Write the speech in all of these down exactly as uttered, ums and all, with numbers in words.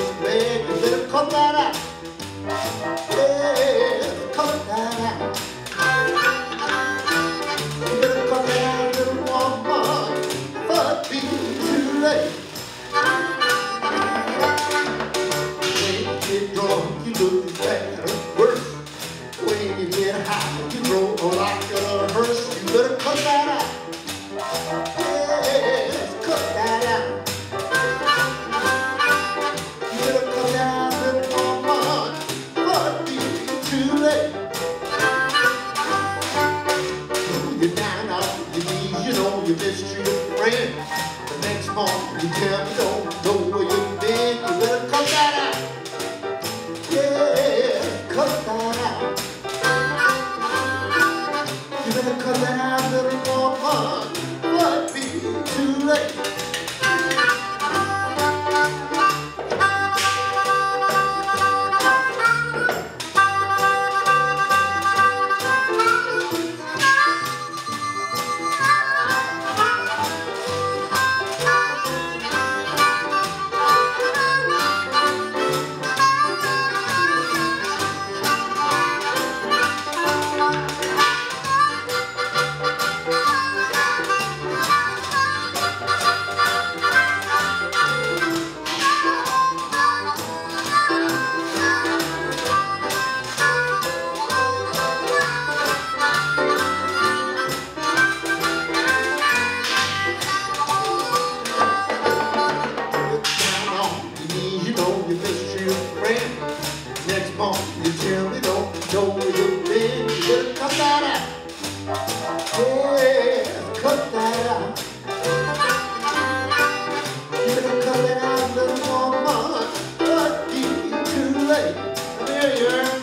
it's bad, you better cut that out. Yeah, cut that out. You better cut that out, little woman, for it be too late. When you get drunk, you look bad at worse. When you get high, you roll like a hearse. You better cut that out. Yeah, cut that out. You're down on your knees, you know you missed your friend. The next morning you tell me you don't know where you've been. You better cut that out. Yeah, cut that out. You better cut that out, little woman, but it be too late. Next morning you tell me don't know where you've been. You better cut that out. Yeah, cut that out. You better cut that out, little woman, but it's too late. There you are.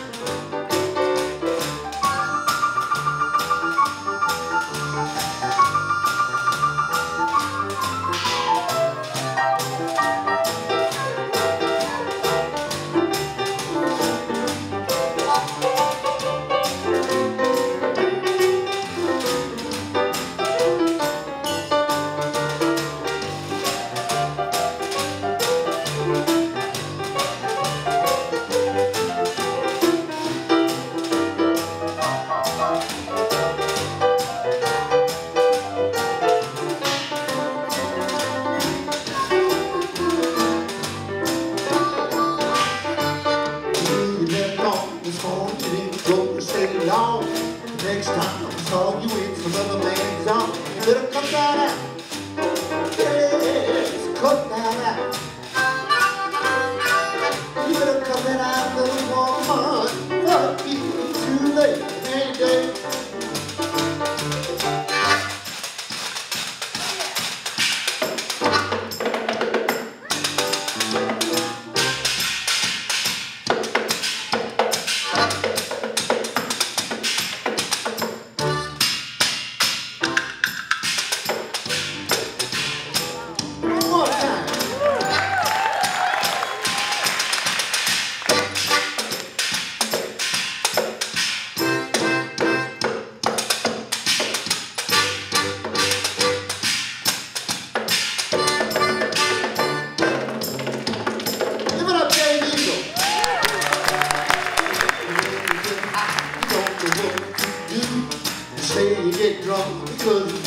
Long. Next time I saw you in some other man's arms, you better cut that out. Yes, cut that out. You better cut that out, little woman, but it's too late. Hey, Dave. Say you get drunk because